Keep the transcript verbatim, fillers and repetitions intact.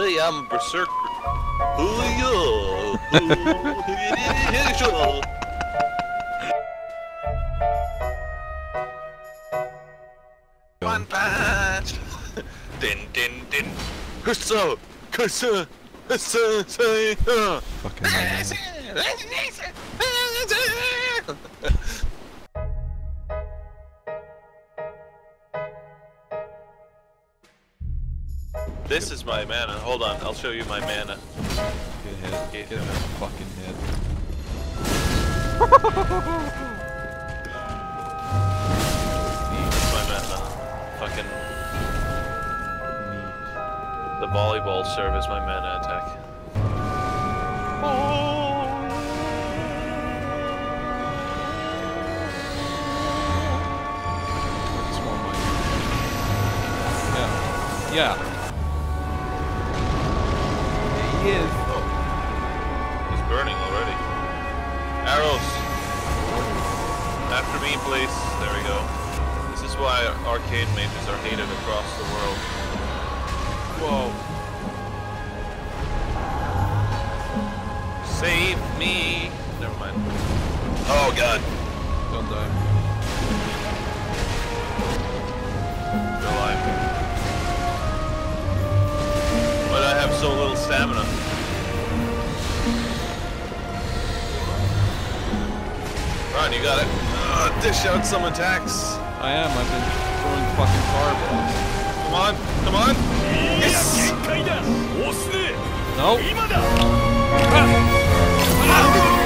I am berserker. One punch. Din din din. So, so, so, so. Fucking man. This is my mana. Hold on, I'll show you my mana. Get hit. Get him in the fucking head. My mana. Fucking. The volleyball serve is my mana attack. Yeah. Yeah. He is. Oh. He's burning already. Arrows! After me, please. There we go. This is why arcade mages are hated across the world. Whoa. Save me! Never mind. Oh god. Don't die. Still alive. But I have so little stamina. Ron, you got it. Uh, dish out some attacks. I am. I've been throwing fucking fireballs. Come on, come on. Yes! No.